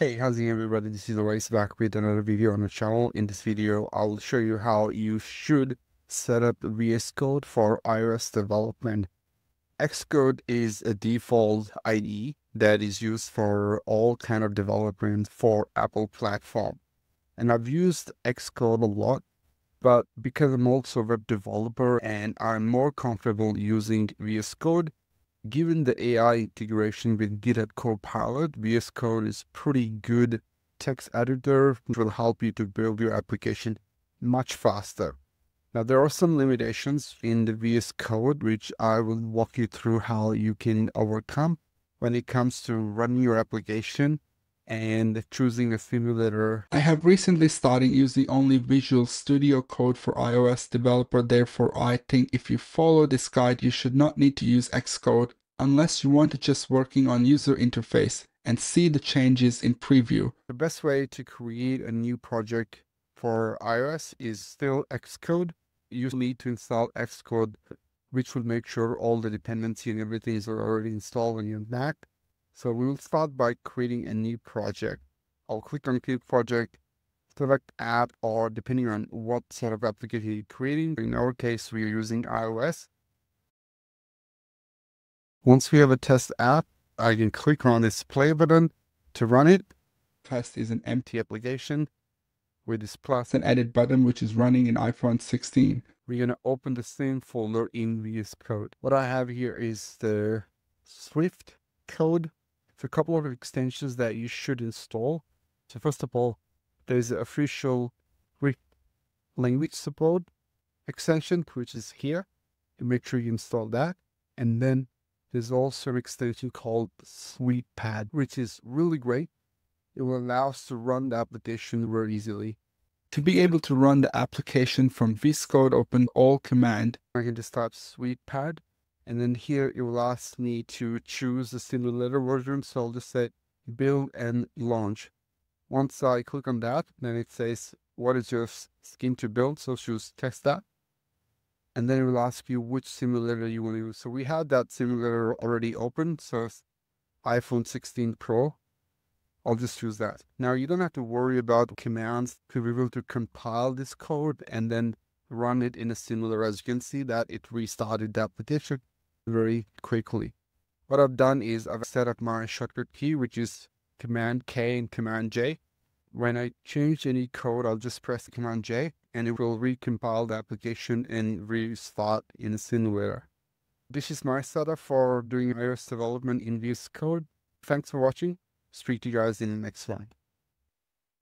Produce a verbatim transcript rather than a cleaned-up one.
Hey, how's it going, everybody? This is Race back with another video on the channel. In this video, I'll show you how you should set up V S Code for iOS development. Xcode is a default I D E that is used for all kind of development for Apple platform. And I've used Xcode a lot, but because I'm also a web developer and I'm more comfortable using V S Code, given the A I integration with GitHub Copilot, V S Code is pretty good text editor which will help you to build your application much faster. Now, there are some limitations in the V S Code, which I will walk you through how you can overcome when it comes to running your application and choosing a simulator. I have recently started using only Visual Studio Code for iOS developer, therefore I think if you follow this guide you should not need to use Xcode unless you want to just working on user interface and see the changes in preview. The best way to create a new project for iOS is still Xcode. You need to install Xcode, which will make sure all the dependency and everything is already installed on your Mac. So we will start by creating a new project. I'll click on Create Project, select App, or depending on what sort of application you're creating. In our case, we are using iOS. Once we have a test app, I can click on this play button to run it. Test is an empty application with this plus and edit button which is running in iPhone sixteen. We're going to open the same folder in V S Code. What I have here is the Swift code. It's a couple of extensions that you should install. So first of all, there's the official Swift language support extension, which is here. And make sure you install that. And then there's also an extension called SweetPad, which is really great. It will allow us to run the application very easily. To be able to run the application from V S Code, open all command. I can just type SweetPad, and then here it will ask me to choose the simulator version. So I'll just say build and launch. Once I click on that, then it says, what is your scheme to build? So choose test that. And then it will ask you which simulator you want to use. So we have that simulator already open. So it's iPhone sixteen Pro. I'll just choose that. Now, you don't have to worry about commands to be able to compile this code and then run it in a simulator. As you can see that it restarted the application very quickly. What I've done is I've set up my shortcut key, which is Command K and Command J. When I change any code, I'll just press Command J and it will recompile the application and restart in a simulator. This is my setup for doing iOS development in V S Code. Thanks for watching. Speak to you guys in the next one.